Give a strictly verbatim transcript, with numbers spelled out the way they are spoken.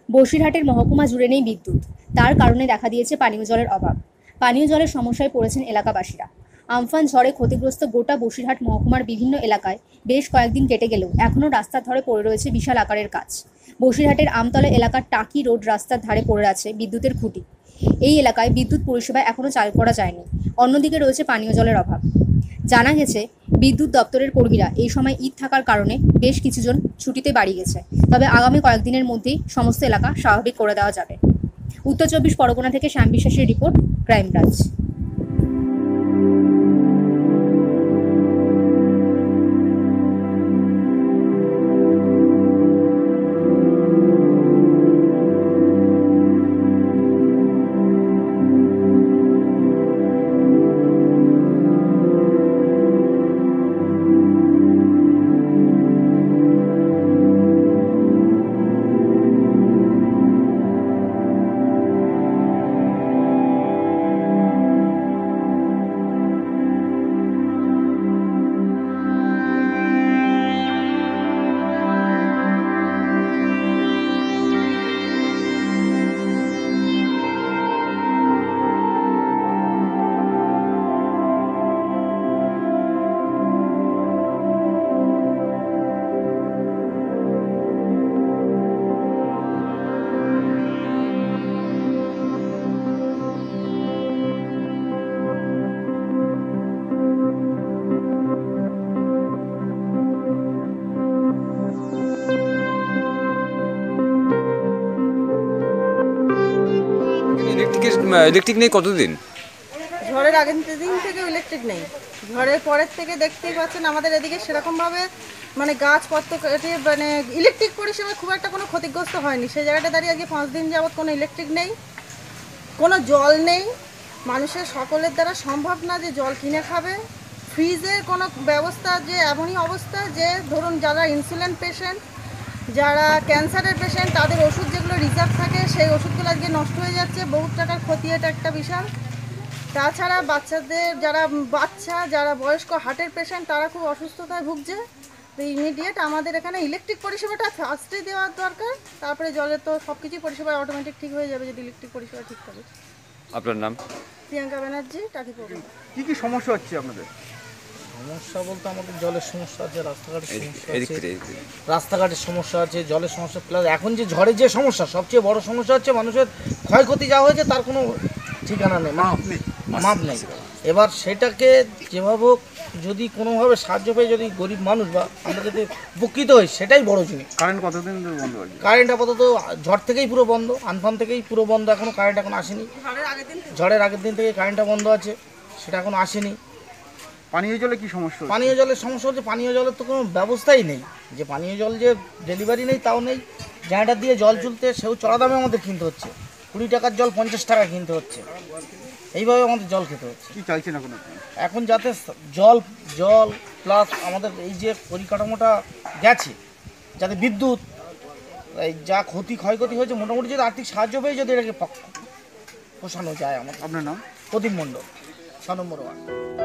বসিরহাটের মহকুমা জুড়ে নেই বিদ্যুৎ। তার কারণে দেখা দিয়েছে পানীয় জলের অভাব। পানীয় জলের সমস্যায় পড়েছেন এলাকাবাসীরা। আমফান ঝড়ে ক্ষতিগ্রস্ত গোটা বসিরহাট মহকুমার বিভিন্ন এলাকায় বেশ কয়েকদিন কেটে গেলেও এখনও রাস্তার ধারে পড়ে রয়েছে বিশাল আকারের কাজ। বসিরহাটের আমতলা এলাকার টাকি রোড রাস্তার ধারে পড়ে আছে বিদ্যুতের খুঁটি। এই এলাকায় বিদ্যুৎ পরিষেবা এখনও চালু করা যায়নি। অন্যদিকে রয়েছে পানীয় জলের অভাব। জানা গেছে, বিদ্যুৎ দপ্তরের কর্মীরা এই সময় ঈদ থাকার কারণে বেশ কিছুজন ছুটিতে বাড়ি গেছে। তবে আগামী কয়েকদিনের মধ্যেই সমস্ত এলাকা স্বাভাবিক করে দেওয়া যাবে। উত্তর চব্বিশ পরগনা থেকে শ্যাম বিশ্বাসের রিপোর্ট, ক্রাইম ব্রাঞ্চ। ইলেকট্রিক নেই কতদিন? ঝড়ের আগের দিন থেকে ইলেকট্রিক নেই। ঝড়ের পরের থেকে দেখতেই পাচ্ছেন আমাদের এদিকে সেরকমভাবে মানে গাছপত্র কেটে মানে ইলেকট্রিক পরিষেবা খুব একটা কোনো ক্ষতিগ্রস্ত হয়নি। সেই জায়গাটা দাঁড়িয়ে আজকে পাঁচ দিন যাবৎ কোনো ইলেকট্রিক নেই, কোনো জল নেই। মানুষের সকলের দ্বারা সম্ভব না যে জল কিনে খাবে। ফ্রিজের কোনো ব্যবস্থা যে এমনই অবস্থা যে ধরুন যারা ইনসুলিন পেশেন্ট, যারা ক্যান্সারের পেশেন্ট, তাদের ওষুধ যেগুলো রিজার্ভ থাকে সেই ওষুধগুলো আজকে নষ্ট হয়ে যাচ্ছে। বহু টাকার ক্ষতি, এটা একটা বিশাল। তাছাড়া বাচ্চাদের যারা বাচ্চা যারা বয়স্ক হার্টের পেশেন্ট তারা খুব অসুস্থতায় ভুগছে। তো ইমিডিয়েট আমাদের এখানে ইলেকট্রিক পরিষেবাটা ফার্স্টে দেওয়ার দরকার। তারপরে জলের তো সব কিছুই পরিষেবা অটোমেটিক ঠিক হয়ে যাবে যদি ইলেকট্রিক পরিষেবা ঠিক থাকে। আপনার নাম? প্রিয়াঙ্কা ব্যানার্জি, টাকি পড়বে। কি কি সমস্যা হচ্ছে আপনাদের? সমস্যা বলতে আমাদের জলের সমস্যা আছে, রাস্তাঘাটের সমস্যা এদিক আছে, থেকে, এদিক থেকে। রাস্তাঘাটের সমস্যা আছে, জলের সমস্যা, প্লাস এখন যে ঝড়ের যে সমস্যা সবচেয়ে বড় সমস্যা হচ্ছে মানুষের ক্ষয়ক্ষতি যা হয়েছে তার কোনো ঠিকানা নেই, মাপ নেই, মাপ নেই। এবার সেটাকে যেভাবে হোক যদি কোনোভাবে সাহায্য পেয়ে যদি গরিব মানুষ বা আমরা যদি উপকৃত হই সেটাই বড় জিনিস। কারেন্ট কতদিন ধরে বন্ধ আছে? কারেন্ট আপাতত ঝড় থেকেই পুরো বন্ধ, আমফান থেকেই পুরো বন্ধ, এখনও কারেন্ট এখন আসেনি। ঝড়ের আগের দিন থেকে কারেন্টটা বন্ধ আছে, সেটা এখন আসেনি। পানীয় জলে কি সমস্যা? পানীয় জলের সমস্যা হচ্ছে পানীয় জলের তো কোনো ব্যবস্থাই নেই, যে পানীয় জল যে ডেলিভারি নেই তাও নেই। জেনারেটার দিয়ে জল চলতে সেও চড়া দামে আমাদের কিনতে হচ্ছে, কুড়ি টাকার জল পঞ্চাশ টাকা কিনতে হচ্ছে, এইভাবে আমাদের জল খেতে হচ্ছে। কি চাইছেন এখন? এখন যাতে জল জল প্লাস আমাদের এই যে পরিকাঠামোটা গেছে, যাতে বিদ্যুৎ এই যা ক্ষতি ক্ষয়ক্ষতি হয়েছে মোটামুটি যদি আর্থিক সাহায্য পেয়ে যদি এটাকে পোষানো যায়। আমার আপনার নাম? প্রদীপ মণ্ডল, ছ নম্বর ওয়ার্ড।